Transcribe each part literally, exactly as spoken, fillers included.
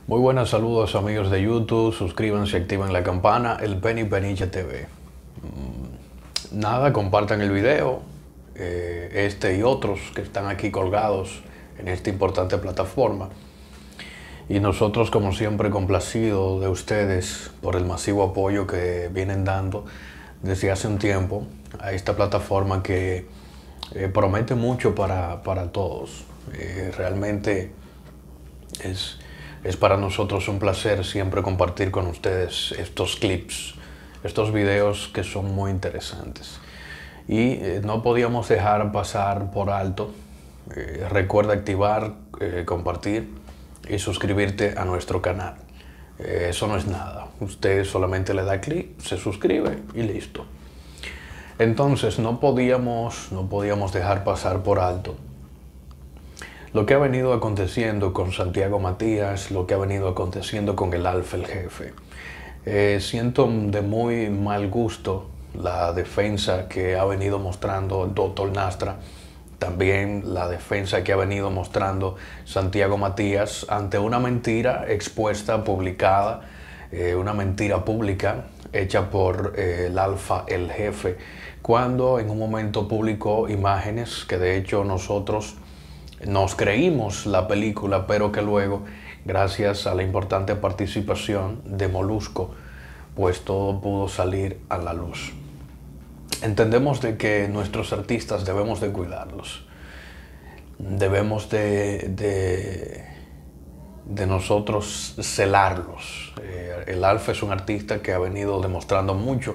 Muy buenas, saludos amigos de YouTube, suscríbanse, activen la campana, el Penny Peniche T V. Mm, Nada, compartan el video, eh, este y otros que están aquí colgados en esta importante plataforma. Y nosotros, como siempre, complacidos de ustedes por el masivo apoyo que vienen dando desde hace un tiempo a esta plataforma que eh, promete mucho para, para todos. Eh, realmente es... Es para nosotros un placer siempre compartir con ustedes estos clips, estos videos que son muy interesantes. Y eh, no podíamos dejar pasar por alto. Eh, recuerda activar, eh, compartir y suscribirte a nuestro canal. Eh, eso no es nada. Usted solamente le da clic, se suscribe y listo. Entonces no podíamos, no podíamos dejar pasar por alto lo que ha venido aconteciendo con Santiago Matías, lo que ha venido aconteciendo con el Alfa el Jefe. Eh, siento de muy mal gusto la defensa que ha venido mostrando el doctor Nastra, también la defensa que ha venido mostrando Santiago Matías ante una mentira expuesta, publicada, eh, una mentira pública hecha por eh, el Alfa el Jefe, cuando en un momento publicó imágenes que de hecho nosotros nos creímos la película, pero que luego, gracias a la importante participación de Molusco, pues todo pudo salir a la luz. Entendemos de que nuestros artistas debemos de cuidarlos, debemos de, de, de nosotros celarlos. Eh, el Alfa es un artista que ha venido demostrando mucho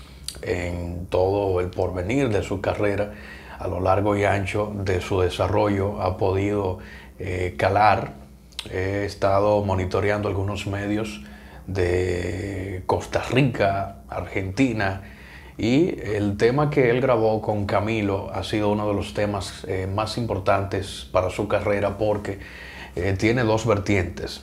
en todo el porvenir de su carrera. A lo largo y ancho de su desarrollo ha podido eh, calar. He estado monitoreando algunos medios de Costa Rica, Argentina, y el tema que él grabó con Camilo ha sido uno de los temas eh, más importantes para su carrera porque eh, tiene dos vertientes.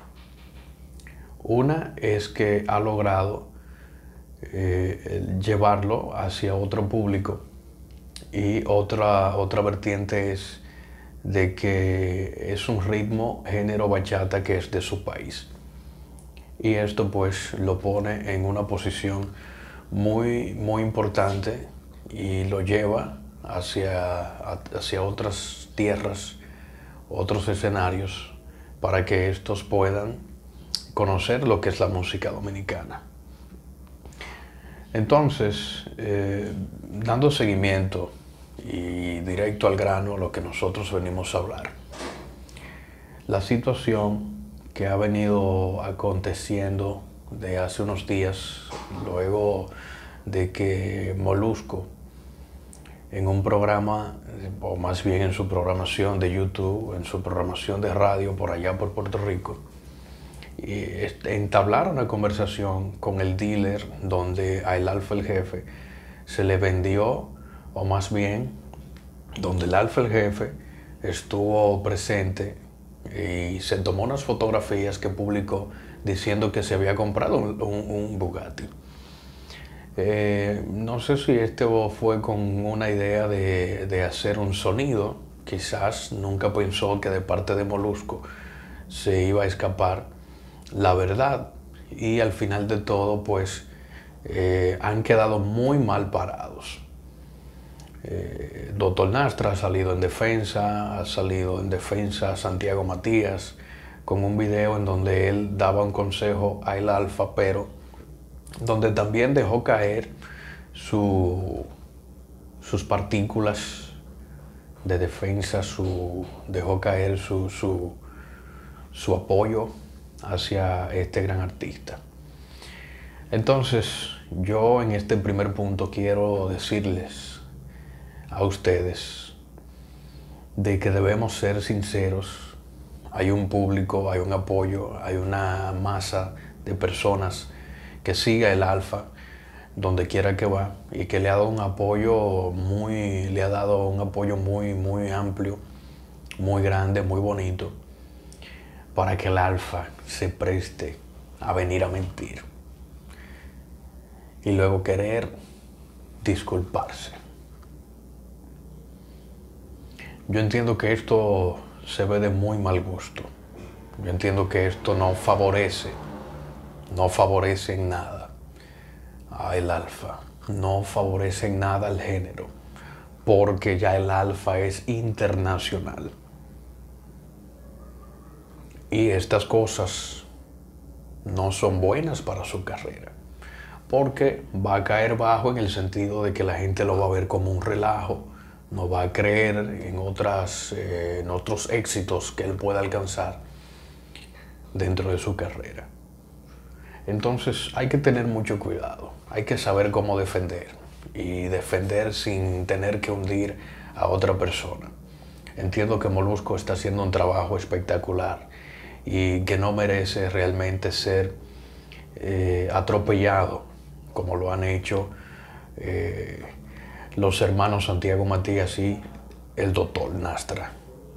Una es que ha logrado eh, llevarlo hacia otro público. Y otra, otra vertiente es de que es un ritmo, género bachata que es de su país. Y esto pues lo pone en una posición muy, muy importante y lo lleva hacia, hacia otras tierras, otros escenarios, para que estos puedan conocer lo que es la música dominicana. Entonces, eh, dando seguimiento y directo al grano a lo que nosotros venimos a hablar. La situación que ha venido aconteciendo de hace unos días, luego de que Molusco, en un programa, o más bien en su programación de YouTube, en su programación de radio por allá por Puerto Rico, y entablaron una conversación con el dealer donde a el Alfa el Jefe se le vendió, o más bien donde el Alfa el Jefe estuvo presente y se tomó unas fotografías que publicó diciendo que se había comprado un, un, un Bugatti. Eh, no sé si este fue con una idea de, de hacer un sonido, quizás nunca pensó que de parte de Molusco se iba a escapar la verdad, y al final de todo pues eh, han quedado muy mal parados. Eh, doctor Nastra ha salido en defensa, ha salido en defensa Santiago Matías con un video en donde él daba un consejo a el Alfa, pero donde también dejó caer su, sus partículas de defensa, su, dejó caer su, su, su apoyo hacia este gran artista. Entonces, yo en este primer punto quiero decirles a ustedes de que debemos ser sinceros. Hay un público, hay un apoyo, hay una masa de personas que sigue el Alfa donde quiera que va y que le ha dado un apoyo muy, le ha dado un apoyo muy, muy amplio, muy grande, muy bonito, para que el Alfa se preste a venir a mentir y luego querer disculparse. Yo entiendo que esto se ve de muy mal gusto. Yo entiendo que esto no favorece, no favorece en nada al alfa, no favorece en nada al género, porque ya el alfa es internacional. Y estas cosas no son buenas para su carrera, porque va a caer bajo en el sentido de que la gente lo va a ver como un relajo, no va a creer en, otras, eh, en otros éxitos que él pueda alcanzar dentro de su carrera. Entonces hay que tener mucho cuidado, hay que saber cómo defender y defender sin tener que hundir a otra persona. Entiendo que Molusco está haciendo un trabajo espectacular y que no merece realmente ser eh, atropellado como lo han hecho eh, los hermanos Santiago Matías y el doctor Nastra.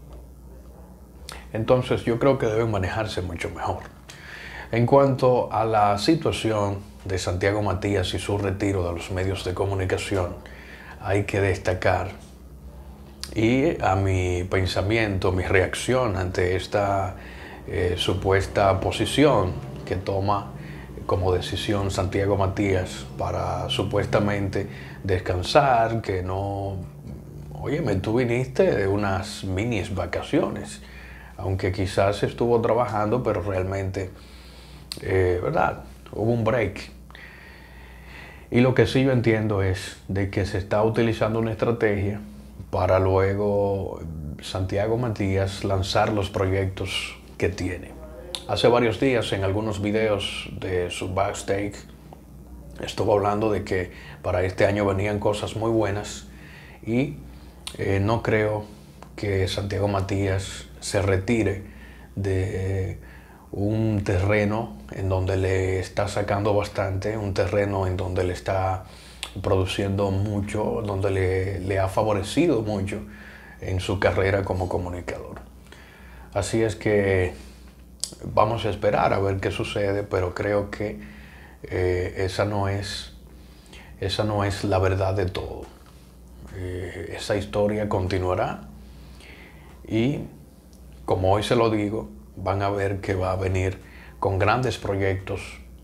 Entonces yo creo que deben manejarse mucho mejor. En cuanto a la situación de Santiago Matías y su retiro de los medios de comunicación, hay que destacar, y a mi pensamiento, mi reacción ante esta eh, supuesta posición que toma como decisión Santiago Matías para supuestamente descansar, que no... Óyeme, tú viniste de unas minis vacaciones, aunque quizás estuvo trabajando, pero realmente, eh, ¿verdad? Hubo un break. Y lo que sí yo entiendo es de que se está utilizando una estrategia para luego Santiago Matías lanzar los proyectos que tiene. Hace varios días en algunos videos de su backstage estuvo hablando de que para este año venían cosas muy buenas y eh, no creo que Santiago Matías se retire de un terreno en donde le está sacando bastante, un terreno en donde le está produciendo mucho, donde le, le ha favorecido mucho en su carrera como comunicador. Así es que vamos a esperar a ver qué sucede, pero creo que eh, esa no es, esa no es la verdad de todo. Eh, esa historia continuará y, como hoy se lo digo, van a ver que va a venir con grandes proyectos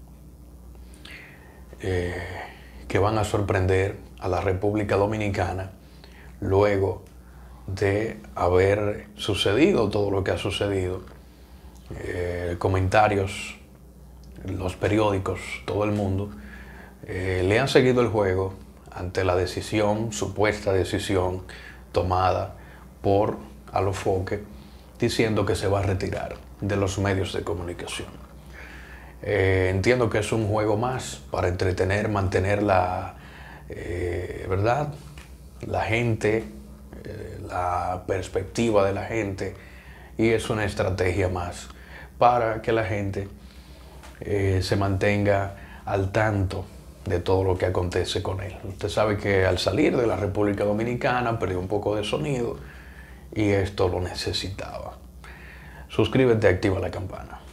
eh, que van a sorprender a la República Dominicana luego de haber sucedido todo lo que ha sucedido. Eh, comentarios, los periódicos, todo el mundo eh, le han seguido el juego ante la decisión, supuesta decisión tomada por Alofoque, diciendo que se va a retirar de los medios de comunicación. Eh, entiendo que es un juego más para entretener, mantener la, eh, ¿verdad? la gente, eh, la perspectiva de la gente, y es una estrategia más para que la gente eh, se mantenga al tanto de todo lo que acontece con él. Usted sabe que al salir de la República Dominicana perdió un poco de sonido y esto lo necesitaba. Suscríbete y activa la campana.